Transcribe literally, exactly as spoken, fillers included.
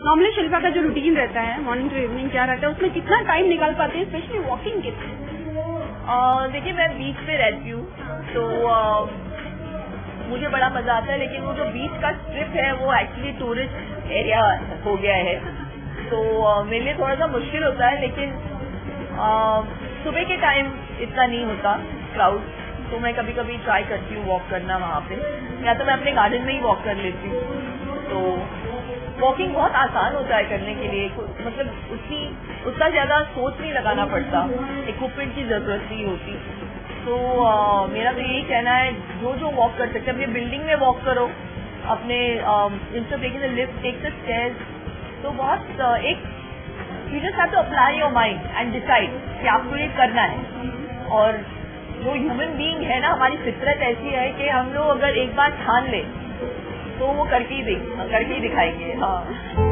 Normally Shilpa का जो routine रहता है मॉर्निंग टू इवनिंग क्या रहता है, उसमें कितना टाइम निकाल पाते हैं स्पेशली वॉकिंग के लिए? देखिए मैं बीच पे रहती हूँ तो uh, मुझे बड़ा मजा आता है, लेकिन वो जो बीच का स्ट्रिप है वो एक्चुअली टूरिस्ट एरिया हो गया है, तो uh, मेरे लिए थोड़ा सा मुश्किल होता है। लेकिन uh, सुबह के टाइम इतना नहीं होता क्राउड, तो मैं कभी कभी ट्राई करती हूँ वॉक करना वहाँ पे, या तो मैं अपने गार्डन में ही वॉक कर लेती हूँ। तो वॉकिंग बहुत आसान होता है करने के लिए, मतलब उतनी उतना ज्यादा सोच नहीं लगाना पड़ता, इक्विपमेंट की जरूरत नहीं होती। तो आ, मेरा तो यही कहना है, जो जो वॉक कर सकते हैं अपनी बिल्डिंग में वॉक करो, अपने instead of taking the lift take the stairs. तो बहुत आ, एक you just have to apply your mind and decide कि आपको ये करना है। और जो ह्यूमन बीइंग है ना, हमारी फितरत ऐसी है कि हम लोग अगर एक बार ठान ले तो वो करके ही करके ही दिखाएंगे। हाँ।